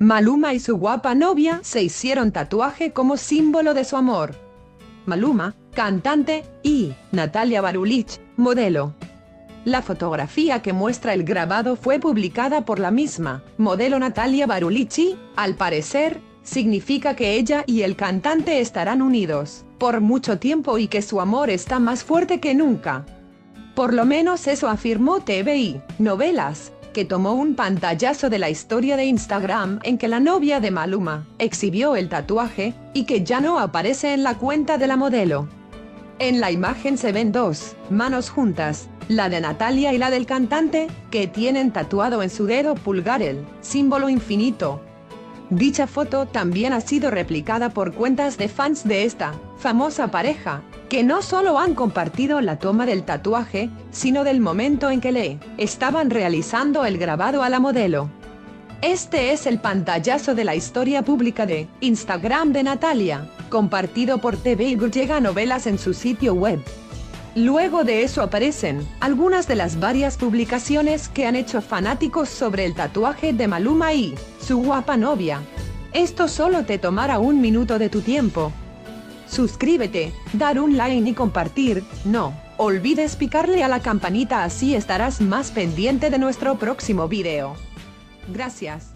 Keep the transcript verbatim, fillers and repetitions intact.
Maluma y su guapa novia se hicieron tatuaje como símbolo de su amor. Maluma, cantante, y Natalia Barulich, modelo. La fotografía que muestra el grabado fue publicada por la misma modelo Natalia Barulich y, al parecer, significa que ella y el cantante estarán unidos por mucho tiempo y que su amor está más fuerte que nunca. Por lo menos eso afirmó T V I Novelas, que tomó un pantallazo de la historia de Instagram en que la novia de Maluma exhibió el tatuaje, y que ya no aparece en la cuenta de la modelo. En la imagen se ven dos manos juntas, la de Natalia y la del cantante, que tienen tatuado en su dedo pulgar el símbolo infinito. Dicha foto también ha sido replicada por cuentas de fans de esta famosa pareja, que no solo han compartido la toma del tatuaje, sino del momento en que le estaban realizando el grabado a la modelo. Este es el pantallazo de la historia pública de Instagram de Natalia, compartido por T V I Novelas en su sitio web. Luego de eso aparecen algunas de las varias publicaciones que han hecho fanáticos sobre el tatuaje de Maluma y su guapa novia. Esto solo te tomará un minuto de tu tiempo. Suscríbete, dar un like y compartir. No olvides picarle a la campanita, así estarás más pendiente de nuestro próximo video. Gracias.